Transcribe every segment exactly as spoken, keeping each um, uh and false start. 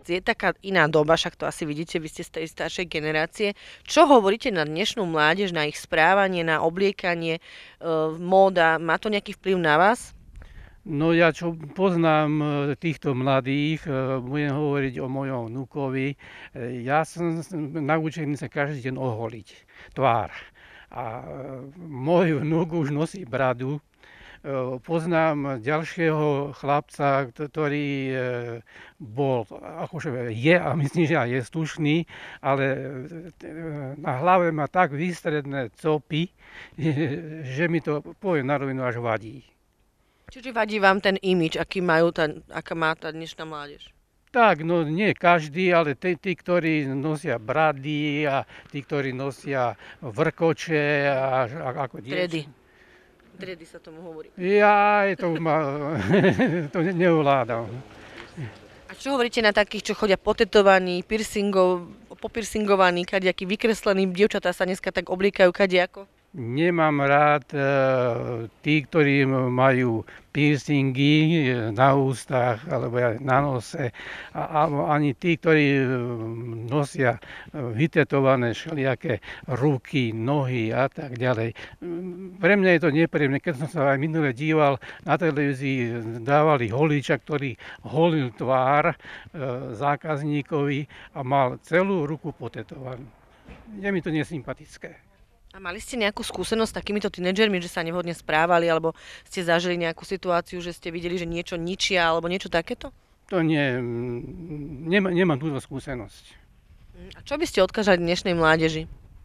je taká iná doba, však to asi vidíte, vy ste z tej staršej generácie. Čo hovoríte na dnešnú mládež, na ich správanie, na obliekanie, e, móda? Má to nejaký vplyv na vás? No ja čo poznám e, týchto mladých, e, budem hovoriť o mojom vnúkovi, e, ja som s- naučený sa každý deň oholiť tvár. A e, môj vnúk už nosí bradu. E, Poznám ďalšieho chlapca, kto- ktorý e, bol, akože je a myslím, že aj je slušný, ale e, na hlave má tak výstredné copy, že mi to, poviem na rovinu, až vadí. Čiže vadí vám ten imič, aký majú tá, aká má tá dnešná mládež? Tak, no nie každý, ale tí, tí, ktorí nosia brady a tí, ktorí nosia vrkoče a, a ako Dredy. dievčatá. Dredy sa tomu hovorí. Ja to, ma, to ne- neovládam. A čo hovoríte na takých, čo chodia potetovaní, piercingov, popiercingovaní, kadejakí vykreslení, dievčatá sa dneska tak oblíkajú kadejako? Nemám rád e, tí, ktorí majú piercingy e, na ústach alebo aj na nose, a, alebo ani tí, ktorí e, nosia e, vytetované všelijaké ruky, nohy a tak ďalej. Mm, Pre mňa je to nepríjemné. Keď som sa aj minule díval na televízii, dávali holiča, ktorý holil tvár e, zákazníkovi a mal celú ruku potetovanú. Je mi to nesympatické. A mali ste nejakú skúsenosť s takýmito tínedžermi, že sa nevhodne správali, alebo ste zažili nejakú situáciu, že ste videli, že niečo ničia, alebo niečo takéto? To nie, mm, nemá, nemám túto skúsenosť. Mm, A čo by ste odkázali dnešnej mládeži?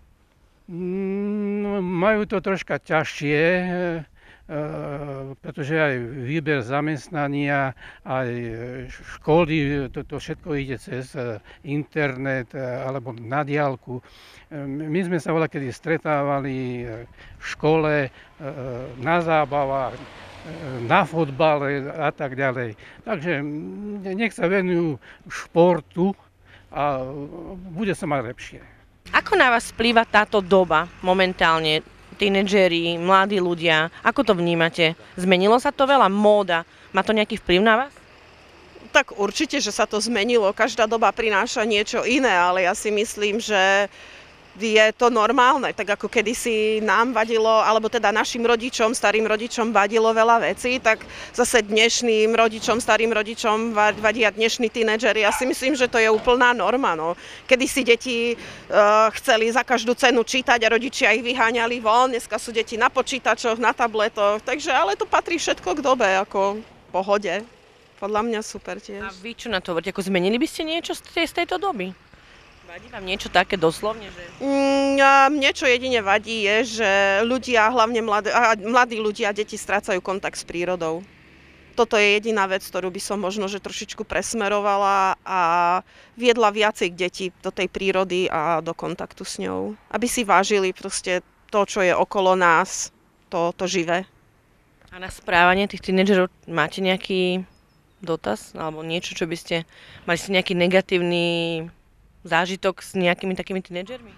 Mm, No, majú to troška ťažšie, e, e, pretože aj výber zamestnania, aj e, školy, to, to všetko ide cez e, internet e, alebo na diaľku. E, My sme sa voľakedy stretávali e, v škole, e, na zábavách, e, na fotbale a tak ďalej. Takže mm, nech sa venujú športu a e, bude sa mať lepšie. Ako na vás vplýva táto doba momentálne? Tínedžeri, mladí ľudia, ako to vnímate? Zmenilo sa to veľa? Móda, má to nejaký vplyv na vás? Tak určite, že sa to zmenilo. Každá doba prináša niečo iné, ale ja si myslím, že je to normálne. Tak ako kedysi nám vadilo, alebo teda našim rodičom, starým rodičom vadilo veľa vecí, tak zase dnešným rodičom, starým rodičom va- vadia dnešní tínedžeri. Ja si myslím, že to je úplná norma. No. Kedysi deti e, chceli za každú cenu čítať a rodičia ich vyháňali von. Dneska sú deti na počítačoch, na tabletoch. Takže ale to patrí všetko k dobe, ako pohode. Podľa mňa super tiež. A vy čo na to hovoríte? Ako zmenili by ste niečo z, tej, z tejto doby? Vadí vám niečo také doslovne, že... Mm, a mne čo jedine vadí je, že ľudia, hlavne mladí, a mladí ľudia, deti strácajú kontakt s prírodou. Toto je jediná vec, ktorú by som možno že trošičku presmerovala a viedla viacej detí do tej prírody a do kontaktu s ňou. Aby si vážili proste to, čo je okolo nás, to, to živé. A na správanie tých tínedžerov máte nejaký dotaz? Alebo niečo, čo by ste... Mali ste nejaký negatívny zážitok s nejakými takými tínedžermi?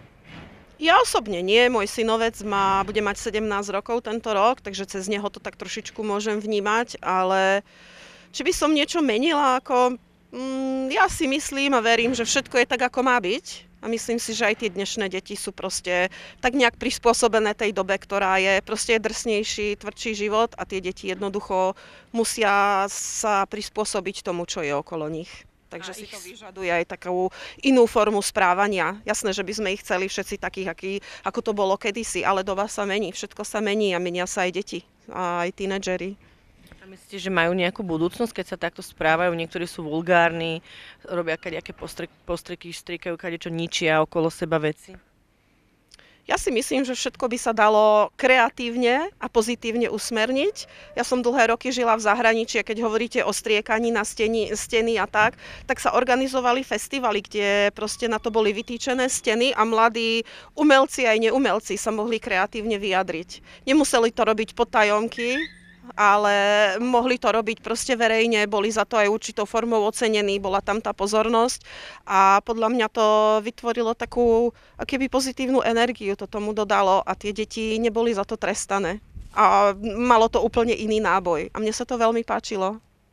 Ja osobne nie, môj synovec má, bude mať sedemnásť rokov tento rok, takže cez neho to tak trošičku môžem vnímať, ale či by som niečo menila, ako mm, ja si myslím a verím, že všetko je tak, ako má byť. A myslím si, že aj tie dnešné deti sú proste tak nejak prispôsobené tej dobe, ktorá je proste drsnejší, tvrdší život a tie deti jednoducho musia sa prispôsobiť tomu, čo je okolo nich. Takže A si ich- to vyžaduje aj takú inú formu správania. Jasné, že by sme ich chceli všetci takých, aký, ako to bolo kedysi, ale doba sa mení, všetko sa mení a menia sa aj deti, a aj tínedžeri. A myslíte, že majú nejakú budúcnosť, keď sa takto správajú? Niektorí sú vulgárni, robia kadejaké postrek, postreky, strikajú kadečo, ničia okolo seba veci. Ja si myslím, že všetko by sa dalo kreatívne a pozitívne usmerniť. Ja som dlhé roky žila v zahraničí a keď hovoríte o striekaní na steny, steny a tak, tak sa organizovali festivaly, kde proste na to boli vytýčené steny a mladí umelci aj neumelci sa mohli kreatívne vyjadriť. Nemuseli to robiť potajomky, ale mohli to robiť proste verejne, boli za to aj určitou formou ocenení, bola tam tá pozornosť a podľa mňa to vytvorilo takú akéby pozitívnu energiu, to tomu dodalo a tie deti neboli za to trestané. A malo to úplne iný náboj a mne sa to veľmi páčilo.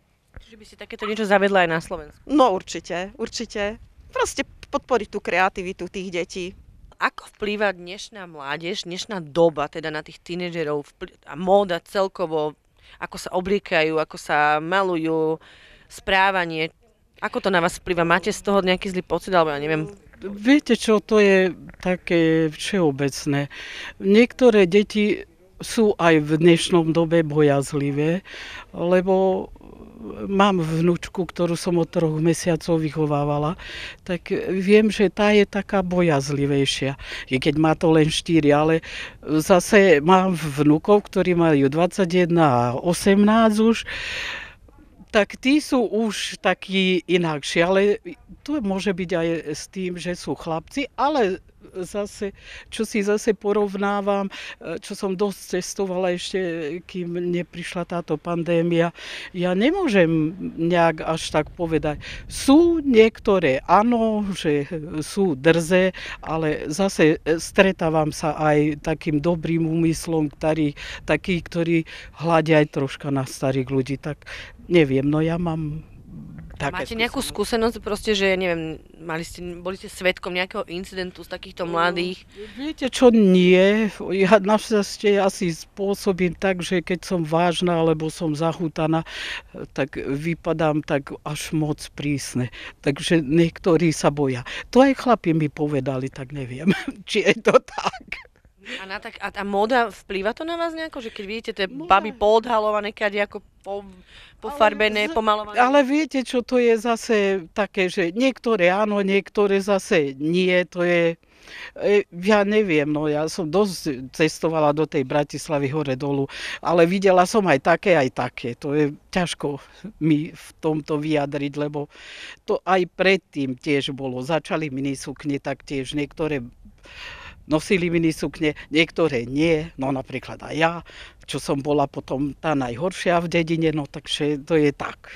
Čiže by si takéto niečo zavedla aj na Slovensku. No určite, určite. Proste podporiť tú kreativitu tých detí. Ako vplýva dnešná mládež, dnešná doba teda na tých tínedžerov vpl- a móda celkovo, ako sa obliekajú, ako sa malujú, správanie, ako to na vás vplýva? Máte z toho nejaký zlý pocit, alebo ja neviem? Viete čo, to je také všeobecné. Niektoré deti sú aj v dnešnom dobe bojazlivé, lebo mám vnúčku, ktorú som od troch mesiacov vychovávala, tak viem, že tá je taká bojazlivejšia, i keď má to len štyri, ale zase mám vnúkov, ktorí majú dvadsaťjeden a osemnásť už, tak tí sú už takí inakší, ale to môže byť aj s tým, že sú chlapci, ale zase, čo si zase porovnávam, čo som dosť cestovala ešte, kým neprišla táto pandémia, ja nemôžem nejak až tak povedať. Sú niektoré, áno, že sú drzé, ale zase stretávam sa aj takým dobrým úmyslom, ktorý, taký, ktorí hľadia aj troška na starých ľudí, tak neviem, no ja mám také Máte nejakú skúsenosť proste, že neviem, mali ste, boli ste svedkom nejakého incidentu z takýchto mladých? Viete čo, nie. Ja našťastie asi spôsobím tak, že keď som vážna alebo som zahútaná, tak vypadám tak až moc prísne. Takže niektorí sa boja. To aj chlapi mi povedali, tak neviem, či je to tak. A, na tak, a tá móda, vplýva to na vás nejako? Že keď vidíte tie baby poodhalované, kade ako po, pofarbené, pomalované? Ale viete čo, to je zase také, že niektoré áno, niektoré zase nie, to je... Ja neviem, no ja som dosť cestovala do tej Bratislavy hore dolu, ale videla som aj také, aj také. To je ťažko mi v tomto vyjadriť, lebo to aj predtým tiež bolo. Začali minisukne, tak tiež niektoré nosili minisukne, niektoré nie, no napríklad aj ja, čo som bola potom tá najhoršia v dedine, no takže to je tak.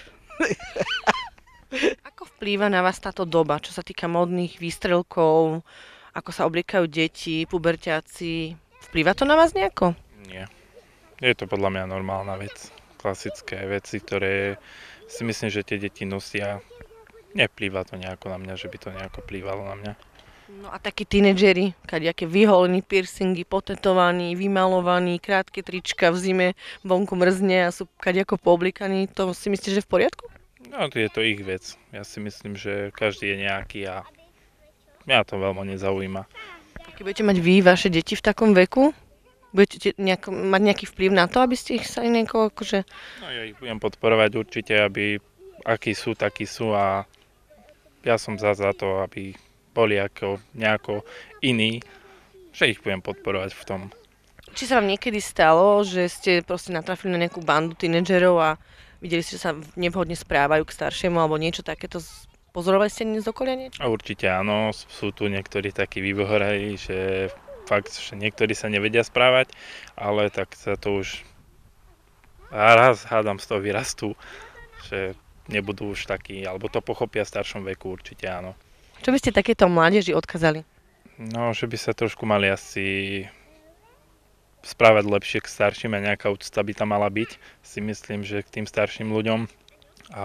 Ako vplýva na vás táto doba, čo sa týka modných výstrelkov, ako sa obliekajú deti, puberťáci? Vplýva to na vás nejako? Nie. Je to podľa mňa normálna vec. Klasické veci, ktoré si myslím, že tie deti nosia. Nevplýva to nejako na mňa, že by to nejako plývalo na mňa. No a takí tínedžeri, kadejaké vyholení, piercingy, potetovaní, vymalovaní, krátke trička v zime, vonku mrzne a sú kadejako pooblíkaní, to si myslíte, že je v poriadku? No, to je to ich vec. Ja si myslím, že každý je nejaký a mňa to veľmi nezaujíma. A keď budete mať vy vaše deti v takom veku, budete nejako, mať nejaký vplyv na to, aby ste ich sa nejako akože... No ja ich budem podporovať určite, aby akí sú, takí sú a ja som za, za to, aby boli ako nejako iní, že ich budem podporovať v tom. Či sa vám niekedy stalo, že ste proste natrafili na nejakú bandu tínedžerov a videli ste, že sa nevhodne správajú k staršiemu alebo niečo takéto? Pozorovali ste z okolia niečo? A určite áno, sú tu niektorí takí vyvohorají, že fakt, že niektorí sa nevedia správať, ale tak sa to už raz hádam z toho vyrastú, že nebudú už takí, alebo to pochopia v staršom veku, určite áno. Čo by ste takéto mládeži odkázali? No, že by sa trošku mali asi správať lepšie k starším a nejaká úcta by tam mala byť, si myslím, že k tým starším ľuďom. A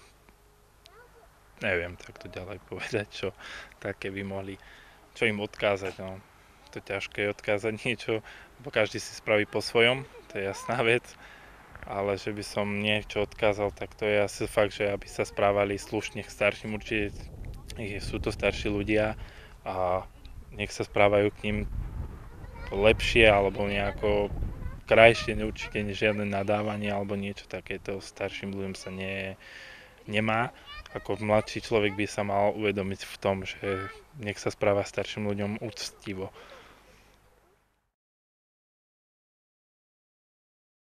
neviem takto ďalej povedať, čo také by mohli, čo im odkázať. No. To ťažké je odkázať niečo, lebo každý si spraví po svojom, to je jasná vec. Ale že by som niečo odkázal, tak to je asi fakt, že aby sa správali slušne k starším, určite sú to starší ľudia a nech sa správajú k ním lepšie alebo nejako krajšie, určite žiadne nadávanie alebo niečo takéto starším ľuďom sa nie, nemá. Ako mladší človek by sa mal uvedomiť v tom, že nech sa správa starším ľuďom úctivo.